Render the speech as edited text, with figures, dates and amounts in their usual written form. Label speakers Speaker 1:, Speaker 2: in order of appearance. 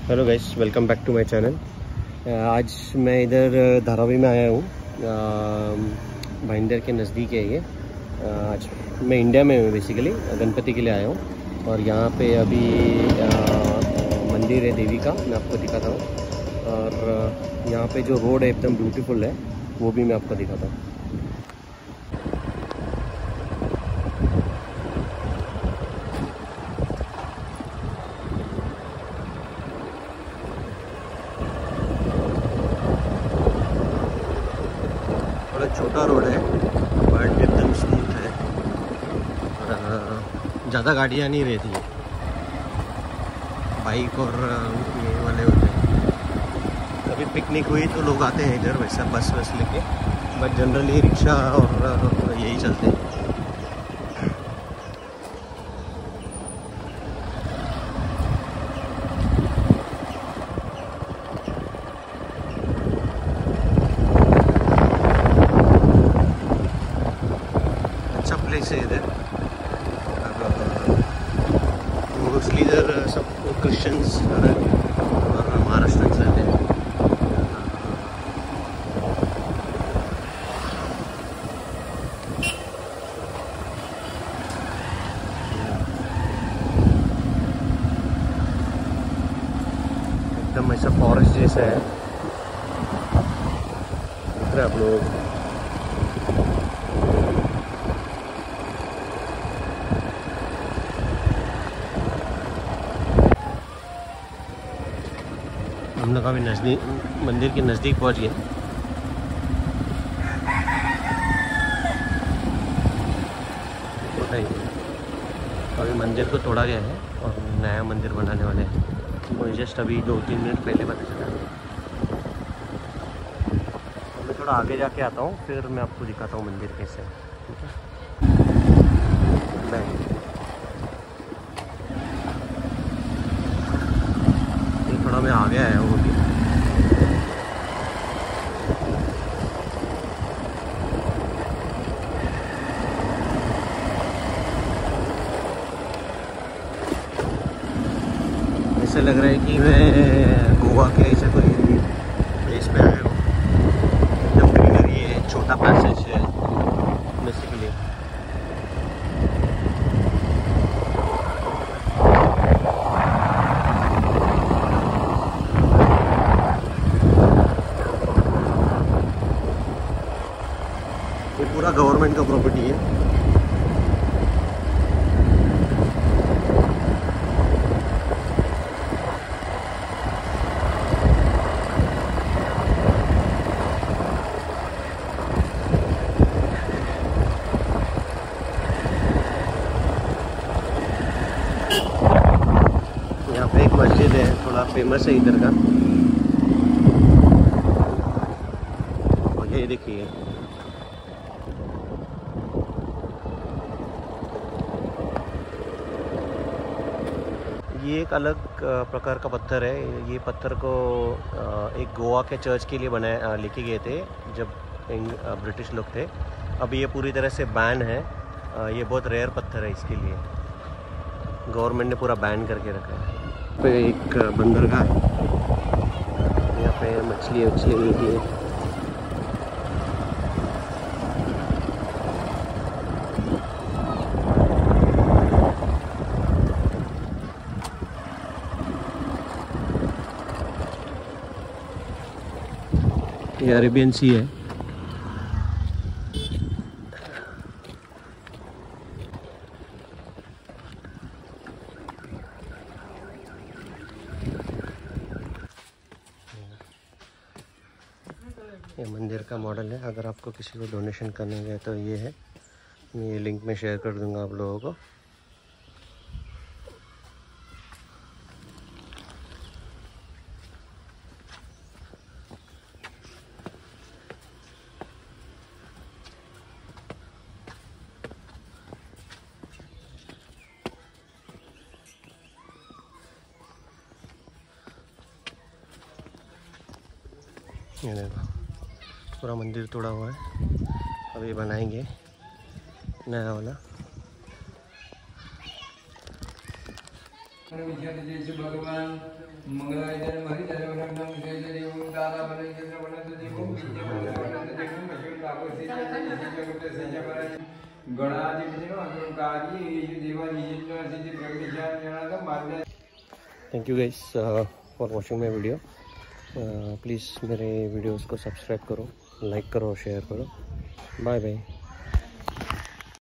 Speaker 1: Hello guys, welcome back to my channel. आज मैं इधर धारावी में आया हूँ। भाईंदर के नज़दीक है ये। आज मैं इंडिया में हूँ, बेसिकली गणपति के लिए आया हूँ। और यहाँ पे अभी मंदिर है देवी का, मैं आपको दिखाता हूँ। और यहाँ पे जो रोड है एकदम ब्यूटीफुल है, वो भी मैं आपको दिखाता हूँ। छोटा रोड है बट एकदम स्मूथ है और ज़्यादा गाड़ियाँ नहीं रहती है, बाइक और ये वाले होते हैं। कभी पिकनिक हुई तो लोग आते हैं इधर, वैसा बस लेके, बट जनरली रिक्शा और यही चलते हैं। प्लेस है इधर, मोस्टली इधर सब क्रिश्चियंस और महाराष्ट्रियंस रहते हैं। एकदम ऐसा फॉरेस्ट जैसा है, देख रहे आप लोग। हम लोग अभी नज़दीक मंदिर के नज़दीक पहुंच गए। अभी मंदिर को तोड़ा गया है और नया मंदिर बनाने वाले हैं। मुझे जस्ट अभी 2-3 मिनट पहले पता चला। मैं थोड़ा आगे जाके आता हूँ, फिर मैं आपको दिखाता हूँ मंदिर कैसे है, ठीक है। थोड़ा मैं आ गया है वो भी। ऐसा लग रहा है कि मैं गोवा के ऐसे कोई प्लेस पे आया हूँ। एकदम ग्रीनरी है, छोटा पैसेज है बेसिकली। ये पूरा गवर्नमेंट का प्रॉपर्टी है। यहाँ पे एक मस्जिद है, थोड़ा फेमस है इधर का। और ये देखिए, ये एक अलग प्रकार का पत्थर है। ये पत्थर को एक गोवा के चर्च के लिए बनाया लेके गए थे जब ब्रिटिश लोग थे। अभी ये पूरी तरह से बैन है। ये बहुत रेयर पत्थर है, इसके लिए गवर्नमेंट ने पूरा बैन करके रखा है। यहाँ पे एक बंदरगाह है, यहाँ पे मछली मिलती है। ये अरेबियन सी है। ये मंदिर का मॉडल है। अगर आपको किसी को डोनेशन करने है तो ये है, मैं ये लिंक में शेयर कर दूंगा आप लोगों को। ये देखो, पूरा मंदिर तोड़ा हुआ है, अभी बनाएंगे नया वाला।
Speaker 2: भगवान मंगलायतन हरिधरवरं नमः
Speaker 1: thank you guys for watching my video. Please मेरे वीडियोस को सब्सक्राइब करो, लाइक करो, शेयर करो। Bye bye.